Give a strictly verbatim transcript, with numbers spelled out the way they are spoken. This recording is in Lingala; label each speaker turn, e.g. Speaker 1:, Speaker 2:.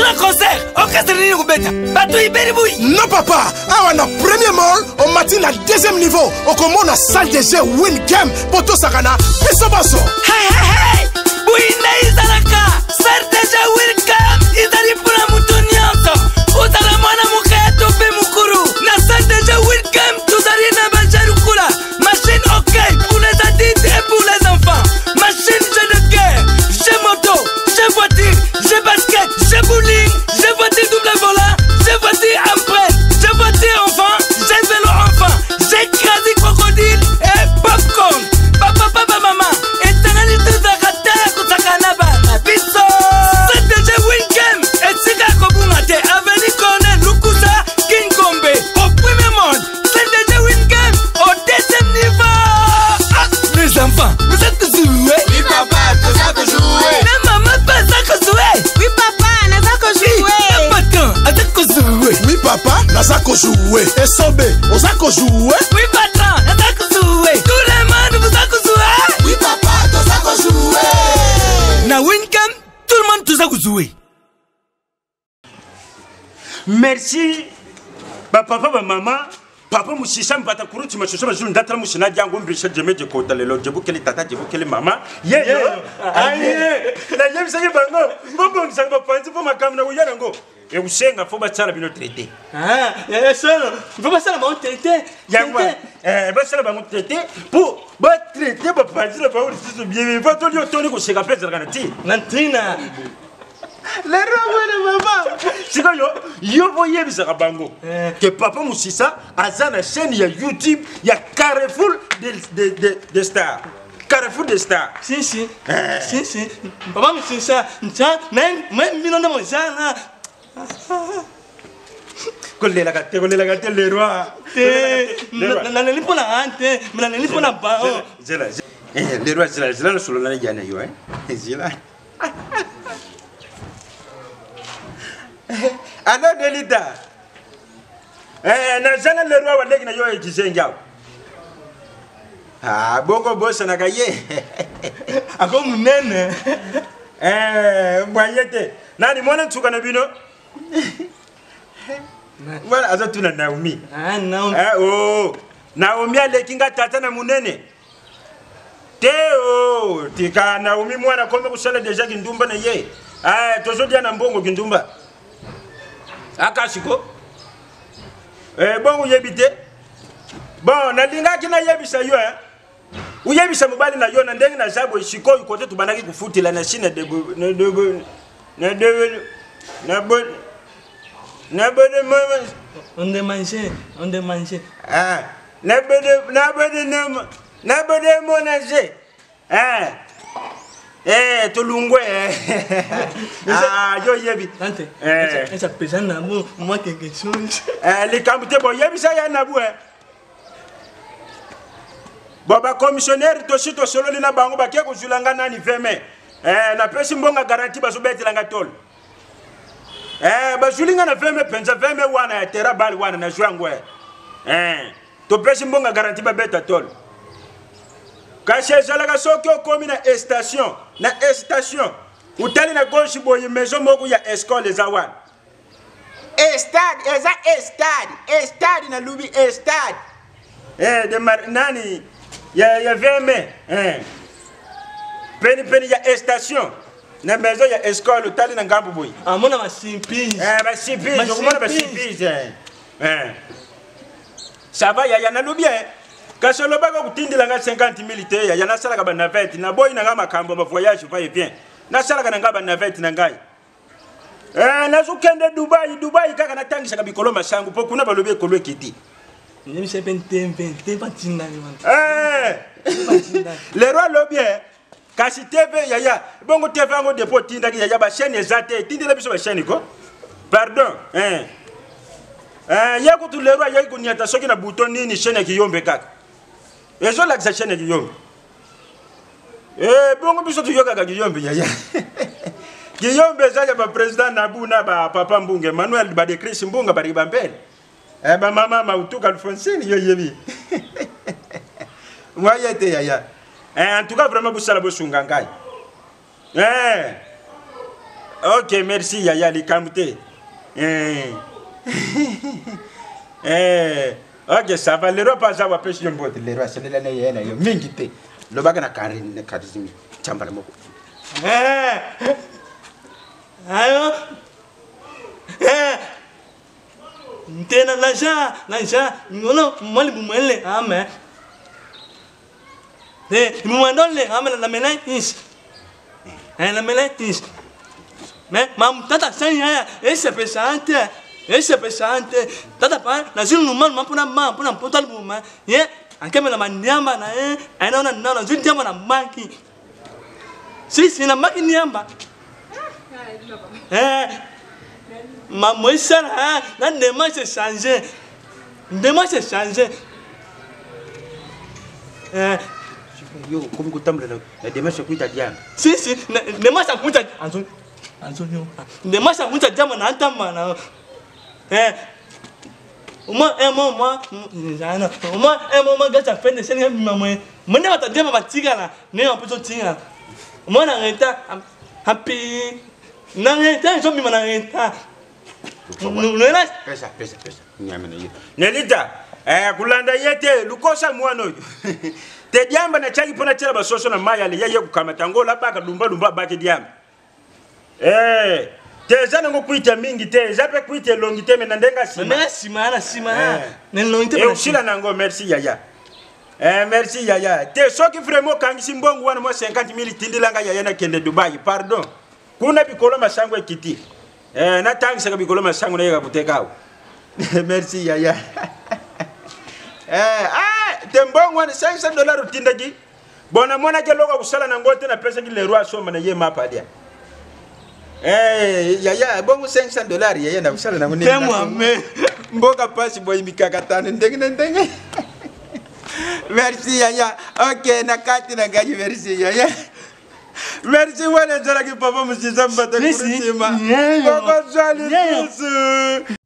Speaker 1: un concert. Orchestre ni kubeta. Bato iberi bui.
Speaker 2: Non papa, awa na premier mall, on matin na deuxième niveau. On commence la salle de jeu win game pour tout sakana. Biso baso.
Speaker 1: Hey hey hey. Bui na izalaka. Salle de jeu win game. Izali pula mutu nyonso. Uzala mwana muketo pe mukuru. Na salle de jeu win game tuzali na banjaru kula. Machine ok pour les adultes et pour les enfants. Machine jeu de guerre, jeu moto, jeu voiture, jeu basket, jeu bowling, jeu voiture double volant, jeu voiture empreinte, jeu voiture enfant, jeu vélo enfant, jeu crasi crocodile et popcorn. Papa papa maman, et tangali tuzakata kutakana bana biso. C'est déjà win game et sika kobungate aveni kone lukusa Kinkombe au premier monde. C'est déjà win game au deuxième niveau. Ah, les enfants, vous êtes joués?
Speaker 3: Oui papa, tu sais que jouer.
Speaker 1: Mais maman pas ça que jouer.
Speaker 4: Oui papa, n'a pas que jouer.
Speaker 1: Patron, avec que jouer.
Speaker 2: Oui papa, naza ko jouer. Et sobe, oza ko jouer.
Speaker 1: Oui patron, avec que jouer. Tout le monde vous a que jouer.
Speaker 3: Oui papa, tu sais que jouer.
Speaker 1: Na Wincam, tout le monde tout a que jouer.
Speaker 5: Merci. Ba papa ba maman. Papa mushisha mpata kuruti mashosho bazulu ndatara mushina jango mbisha jeme je kota lelo jebu kele tata jebu kele mama ye ye aye na yemi sanye bango mbombo ngisanga bapanzi po makamna uyana ngo e usenga fo batsala bino traité
Speaker 6: ah eh solo faut pas ça ba traité
Speaker 5: yangwa eh basala bango traité pour ba traité bapanzi la ba uri bien va to lio toni ko seka pesa kana ti
Speaker 6: nantina
Speaker 5: le robo de mama sika yo yo voyez bisa bango que papa musisa azana chaîne ya YouTube ya Carrefour de de de, de stars Carrefour de stars
Speaker 6: si si si si papa musisa ncha même même minonda mojana
Speaker 5: kolela ka te kolela ka te le roi
Speaker 6: na na lipo na ante na na lipo na ba
Speaker 5: zela eh le roi zela zela solo na jana yo eh zela ano delita eh na zela le roi wale na yo e jisenjao ah bongo bossa na kaye
Speaker 6: ako munene
Speaker 5: eh mbanyete nani mwana tsuka na bino Voilà, azatu na Naomi.
Speaker 6: Ah non.
Speaker 5: Eh oh, Naomi alekinga tata na munene. Teo, tika Naomi mwana kome kusala deja kindumba na ye. Ah, tozo dia na mbongo kindumba. Akashiko. Eh bongo yebite. Bon, na linga kina yebisa yo eh. Uyebisa mubali na yo na ndenge na zabo ishiko yukote tubanaki kufutila na shina de na de na de na bon. Na bode mama
Speaker 6: on de manger on de manger
Speaker 5: ah na bode na bode na na bode monager ah eh tulungwe ah yo yebi
Speaker 6: tante
Speaker 5: eh
Speaker 6: esa pesa na mo moi quelque chose
Speaker 5: eh les kamute bo yebi sa ya na bu eh baba commissionnaire to shito solo lina bango bakie ko zulanga nani veme eh na pesi mbonga garantie bazobetelanga tol. Eh, bazulinga na veme penza veme wana ya tera bali wana na juangwe. Eh, to pesi mbonga garanti ba beta tol. Kashe zalaka soki okomi na station, na station. Utali na gauche boye maison moko ya escole les awan. Estad, eza estad, estad na lubi estad. Eh, de mar nani ya ya veme. Eh. Peni peni ya station. Na maison ya escole utali na ngambo boy.
Speaker 6: Amona ma simpi.
Speaker 5: Eh ba simpi, je comprends ba simpi. Eh. Ça va ya ya na lubi eh. Kasi lo bako kutindila nga cinquante mille te ya na sala ka ba navette na boy na nga makambo ba voyage va et vient. Na sala ka na nga ba navette na ngai. Eh na zukende Dubai, Dubai kaka na tangisa ka bikolo masangu po kuna ba lobi ekolo ekiti.
Speaker 6: Ni se pentempe, te patinda ni man.
Speaker 5: Eh. Le roi lobi eh. Kasi T V yaya bongo T V ngo depot tinda ki yaya ba chaîne ezate tindela biso ba chaîne ko pardon eh eh yako tu le roi yako nyata soki na bouton nini chaîne ki yombe kaka ezo la za chaîne ki yombe eh bongo biso tu yoka ki yombe yaya ki yombe za ba president Nabu na ba papa Mbunge Manuel ba de Chris Mbunga ba riba mbele eh ba mama Mautuka Alfonsine yo yebi mwayete yaya. Eh, en tout cas, vraiment, vous savez, vous sungangai. Eh, Ok, merci Yaya Likamte. Eh. Eh. Ok, ça va. Le repas, ça va pêcher un bout. Le repas, c'est la neige. Il y a mingite. Le bagan a carré, ne carisimi. Chambara moko.
Speaker 6: Eh. Ayo. Eh. Ntena na ja, na ja. Ngono mali bumele ame. Eh, bumandole ame na menatis. Eh, na menatis. Mais mam tata sanya, esse pesante. Esse pesante. Tata pa, na zulu numan mampuna ma, puna potal buma. Ye, anke me na manyamba na eh, ana na na zulu nyamba na maki. Si si na maki nyamba. Eh. Ma moisa na, na demain c'est changé. Demain c'est changé. Eh.
Speaker 5: Yo, comme vous t'emmenez la démarche est kuita diam.
Speaker 6: Si si, demain ça kuita anzo. Anzo yo. Demain ça kuita diam na antama na. Eh. Uma eh mama, jana. Uma eh mama gacha fende seni mama. Mende bata diam ba tiga na, ne on peut tiga. Uma na reta happy. Na reta zo mi na reta. Nuna
Speaker 5: pesa pesa pesa. Nyamena yo. Nelita, eh kulanda yete lukosa mwana. Te diamba na chaki pona tela basoso na maya le yeye kukamata ngola baka dumba dumba baki diamba. Eh, te zana ngo kuita mingi te, zape kuita longi te mena ndenga sima.
Speaker 6: Merci mana sima. Ne longi te.
Speaker 5: E usila nango merci Yaya. Eh merci Yaya. Te soki vraiment kangi simbongo wana mo cinquante mille tindilanga Yaya na kende Dubai. Pardon. Kuna bikolo masango ekiti. Eh na tangi saka bikolo masango na yega butekao. Merci Yaya. Eh ah tembongo wana cinq cents dollars utindagi. Bona mwana ke logo kusala na ngote na pesa ki le roi soma na ye mapa dia. Eh Yaya bongo cinq cents dollars Yaya na kusala na ngoni.
Speaker 6: Temo me.
Speaker 5: Mboka pasi boy mikakatana ndenge ndenge. Merci Yaya. OK na kati na gaji merci Yaya. Merci wana jala ki papa musizamba ta kurisima. Boko jali.